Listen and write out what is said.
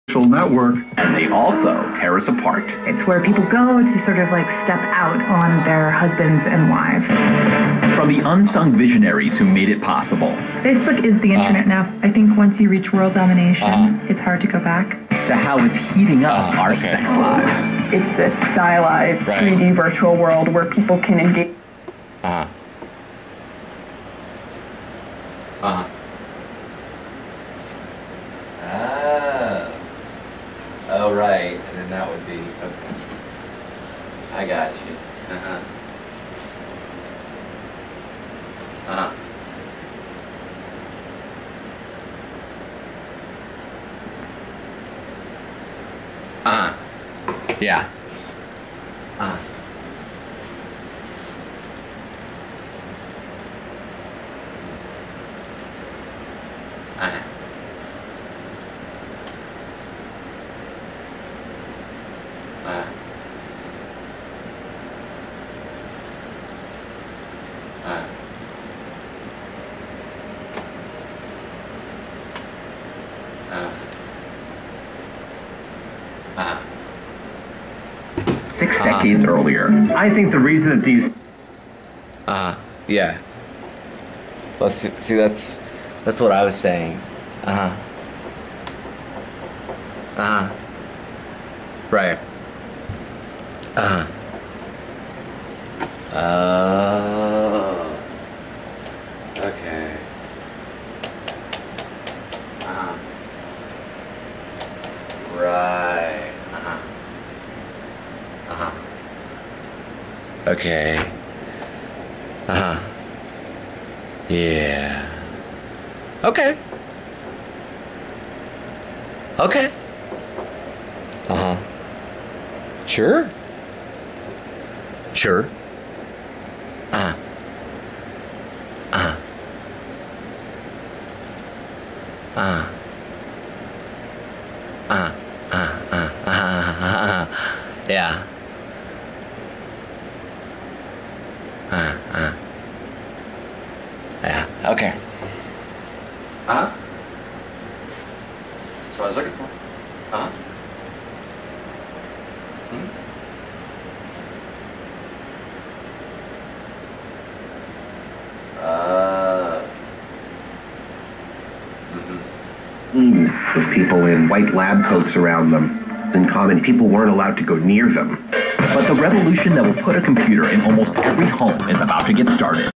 social network. And they also tear us apart. It's where people go to sort of like step out on their husbands and wives. From the unsung visionaries who made it possible. Facebook is the internet now. I think once you reach world domination, it's hard to go back. To how it's heating up our sex lives. It's this stylized 3D virtual world where people can engage. Oh, right. And then that would be, okay. I got you. Yeah. Six decades earlier. I think the reason that these... Yeah. Let's see, that's what I was saying. Right. Okay. Right. Okay. Yeah. Okay. Okay. Sure. Sure. Yeah. Yeah. Okay. That's what I was looking for. With people in white lab coats around them. In common, people weren't allowed to go near them. But the revolution that will put a computer in almost every home is about to get started.